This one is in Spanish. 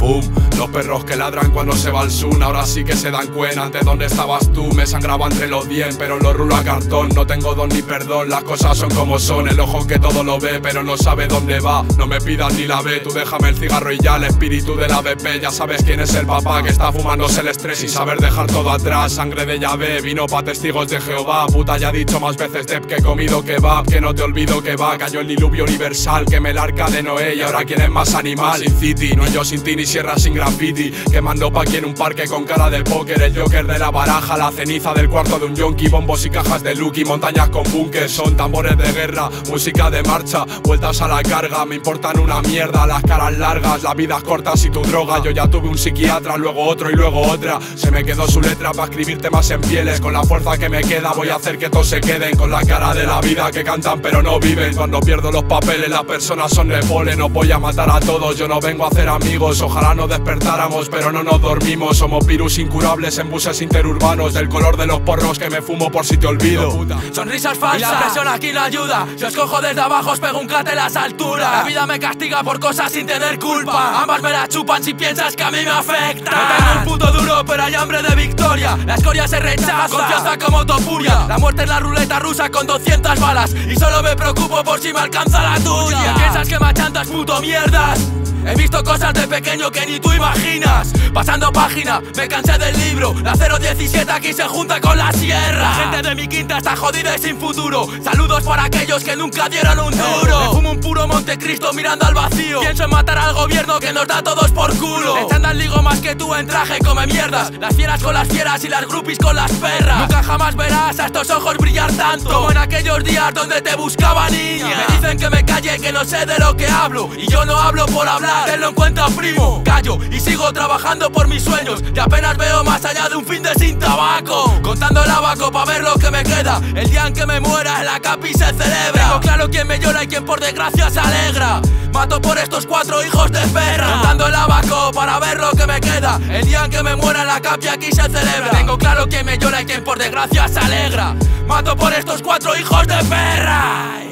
pum. Los perros que ladran cuando se va el sun, ahora sí que se dan cuenta. Antes donde estabas tú, me sangraba entre los 10, pero lo rulo a cartón. No tengo don ni perdón, las cosas son como son. El ojo que todo lo ve, pero no sabe dónde va. No me pidas ni la B, tú déjame el cigarro y ya. El espíritu de la BP, ya sabes quién es el papá que está fumándose el estrés sin saber dejar todo atrás. Sangre de llave, vino pa' testigos de Jehová. Puta, ya he dicho más veces Dep que he comido kebab. Que no te olvido que va, cayó el diluvio universal. Quemé el arca de Noé y ahora quién es más animal. Sin City, no yo sin ti ni sierra sin graffiti. Quemando pa' aquí en un parque con cara de póker. El Joker de la baraja, la ceniza del cuarto de un yonki. Bombos y cajas de Lucky, montañas con bunkers. Son tambores de guerra, música de marcha, vueltas a la carga. Me importan una mierda las caras largas, las vidas cortas y tu droga. Yo ya tuve un psiquiatra, luego otro y luego otra. Se me quedó su letra pa' escribir temas en pieles. Con la fuerza que me queda voy a hacer que todos se queden con la cara de la vida, que cantan pero no viven. Cuando pierdo los papeles las personas son de polen. No voy a matar a todos, yo no vengo a hacer amigos. Ojalá no despertáramos pero no nos dormimos. Somos virus incurables en buses interurbanos. Del color de los porros que me fumo por si te olvido. Sonrisas falsas y la presión aquí no ayuda. Si os cojo desde abajo os pego un cate en las alturas. La vida me castiga por cosas sin tener culpa. Ambas me la chupan si piensas que a mí me afecta. No tengo un puto duro pero hay hambre de victoria. La escoria se rechaza, confianza como topuria. La muerte es la ruleta rusa con 200 balas. Y solo me preocupo por si me alcanza la tuya. Piensas que me achantas, puto mierdas. He visto cosas de pequeño que ni tú imaginas. Pasando página, me cansé del libro. La 017 aquí se junta con la sierra. La gente de mi quinta está jodida y sin futuro. Saludos para aquellos que nunca dieron un duro. Me fumo un puro Montecristo mirando al vacío. Pienso en matar al gobierno que nos da todos por culo. El chándal ligo más que tú en traje, come mierdas. Las fieras con las fieras y las groupies con las perras. Nunca jamás verás a estos ojos brillar tanto como en aquellos días donde te buscaba niña. Me dicen que me calle, que no sé de lo que hablo. Y yo no hablo por hablar. Tenlo en cuenta, primo. Callo y sigo trabajando por mis sueños. Y apenas veo más allá de un fin de sin tabaco. Contando el abaco pa' ver lo que me queda. El día en que me muera en la capi se celebra. Tengo claro quién me llora y quién por desgracia se alegra. Mato por estos 4 hijos de perra. Contando el abaco para ver lo que me queda. El día en que me muera en la capi aquí se celebra. Tengo claro quién me llora y quién por desgracia se alegra. Mato por estos 4 hijos de perra.